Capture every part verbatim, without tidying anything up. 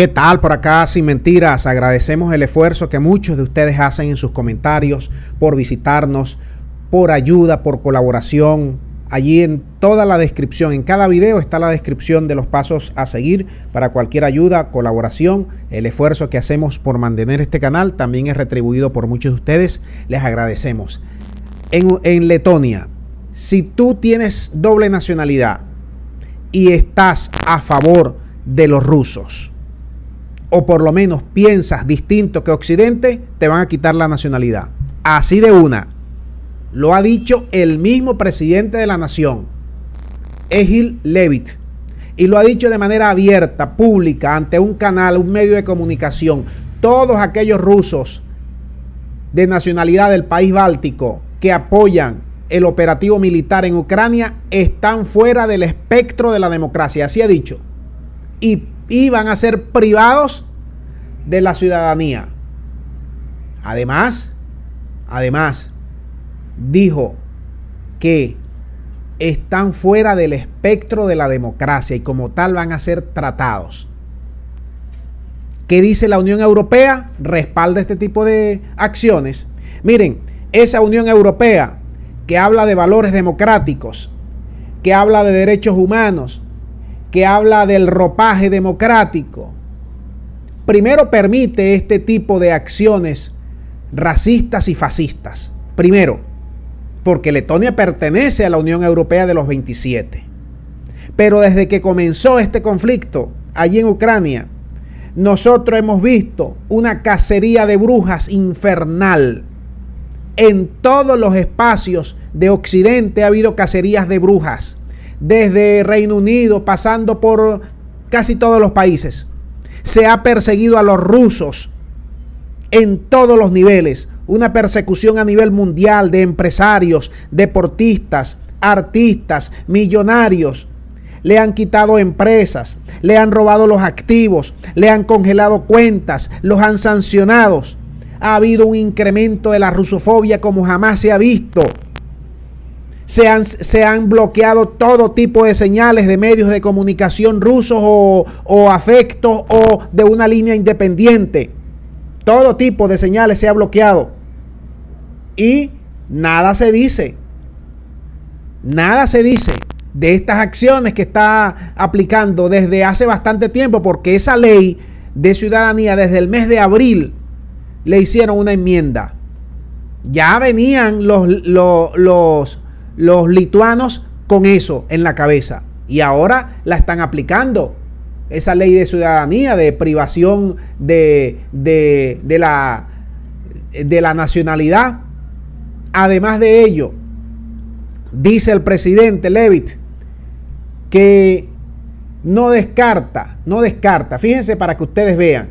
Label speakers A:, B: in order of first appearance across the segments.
A: ¿Qué tal? Por acá, Sin Mentiras, agradecemos el esfuerzo que muchos de ustedes hacen en sus comentarios, por visitarnos, por ayuda, por colaboración. Allí en toda la descripción, en cada video está la descripción de los pasos a seguir para cualquier ayuda, colaboración. El esfuerzo que hacemos por mantener este canal también es retribuido por muchos de ustedes. Les agradecemos. En, en Letonia, si tú tienes doble nacionalidad y estás a favor de los rusos, o por lo menos piensas distinto que Occidente, te van a quitar la nacionalidad. Así de una. Lo ha dicho el mismo presidente de la nación, Egil Levit. Y lo ha dicho de manera abierta, pública, ante un canal, un medio de comunicación. Todos aquellos rusos de nacionalidad del país báltico que apoyan el operativo militar en Ucrania están fuera del espectro de la democracia. Así ha dicho. Y y van a ser privados de la ciudadanía. Además, además, dijo que están fuera del espectro de la democracia y como tal van a ser tratados. ¿Qué dice la Unión Europea? Respalda este tipo de acciones. Miren, esa Unión Europea que habla de valores democráticos, que habla de derechos humanos, que habla del ropaje democrático, primero permite este tipo de acciones racistas y fascistas. Primero, porque Letonia pertenece a la Unión Europea de los veintisiete. Pero desde que comenzó este conflicto allí en Ucrania, nosotros hemos visto una cacería de brujas infernal. En todos los espacios de Occidente ha habido cacerías de brujas. Desde Reino Unido, pasando por casi todos los países. Se ha perseguido a los rusos en todos los niveles. Una persecución a nivel mundial de empresarios, deportistas, artistas, millonarios. Le han quitado empresas, le han robado los activos, le han congelado cuentas, los han sancionado. Ha habido un incremento de la rusofobia como jamás se ha visto. Se han, se han bloqueado todo tipo de señales de medios de comunicación rusos o, o afectos o de una línea independiente. Todo tipo de señales se ha bloqueado. Y nada se dice. Nada se dice de estas acciones que está aplicando desde hace bastante tiempo, porque esa ley de ciudadanía desde el mes de abril le hicieron una enmienda. Ya venían los... los, los Los lituanos con eso en la cabeza y ahora la están aplicando. Esa ley de ciudadanía, de privación de, de, de, la, de la nacionalidad. Además de ello, dice el presidente Levit que no descarta, no descarta, fíjense para que ustedes vean,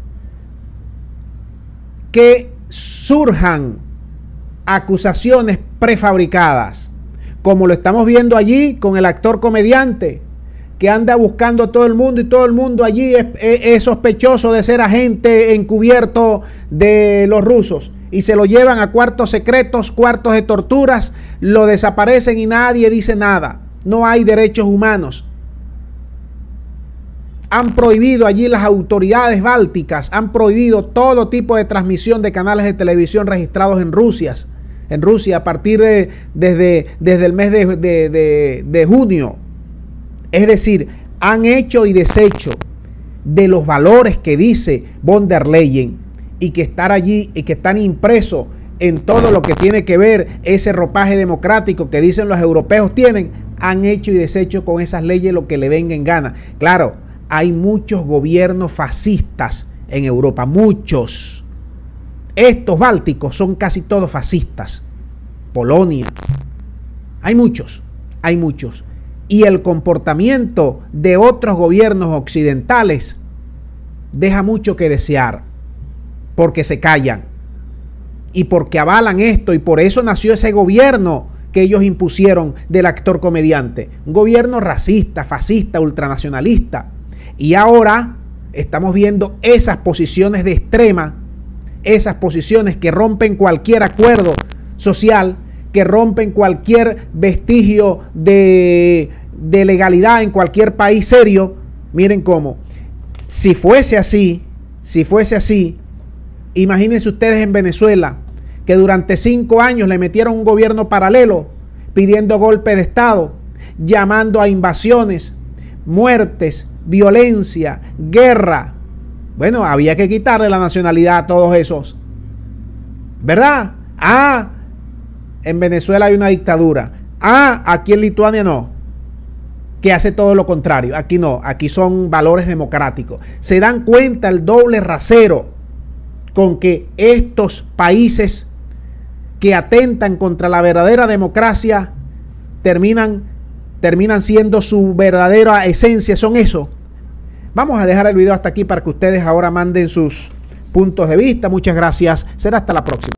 A: que surjan acusaciones prefabricadas, como lo estamos viendo allí con el actor comediante que anda buscando a todo el mundo y todo el mundo allí es, es, es sospechoso de ser agente encubierto de los rusos y se lo llevan a cuartos secretos, cuartos de torturas, lo desaparecen y nadie dice nada. No hay derechos humanos. Han prohibido allí las autoridades bálticas, han prohibido todo tipo de transmisión de canales de televisión registrados en Rusia, en Rusia a partir de desde, desde el mes de, de, de, de junio. Es decir, han hecho y deshecho de los valores que dice von der Leyen y que están allí y que están impresos en todo lo que tiene que ver ese ropaje democrático que dicen los europeos tienen. Han hecho y deshecho con esas leyes lo que le venga en gana. Claro, hay muchos gobiernos fascistas en Europa, muchos. Estos bálticos son casi todos fascistas. Polonia. Hay muchos, hay muchos. Y el comportamiento de otros gobiernos occidentales deja mucho que desear, porque se callan y porque avalan esto, y por eso nació ese gobierno que ellos impusieron del actor comediante. Un gobierno racista, fascista, ultranacionalista. Y ahora estamos viendo esas posiciones de extrema, esas posiciones que rompen cualquier acuerdo social, que rompen cualquier vestigio de, de legalidad en cualquier país serio. Miren cómo Si fuese así, si fuese así, imagínense ustedes en Venezuela, que durante cinco años le metieron un gobierno paralelo, pidiendo golpe de Estado, llamando a invasiones, muertes, violencia, guerra. Bueno, había que quitarle la nacionalidad a todos esos, ¿verdad? Ah, en Venezuela hay una dictadura. Ah, aquí en Lituania no, que hace todo lo contrario. Aquí no, aquí son valores democráticos. Se dan cuenta el doble rasero con que estos países que atentan contra la verdadera democracia terminan, terminan siendo su verdadera esencia, son eso. Vamos a dejar el video hasta aquí para que ustedes ahora manden sus puntos de vista. Muchas gracias. Será hasta la próxima.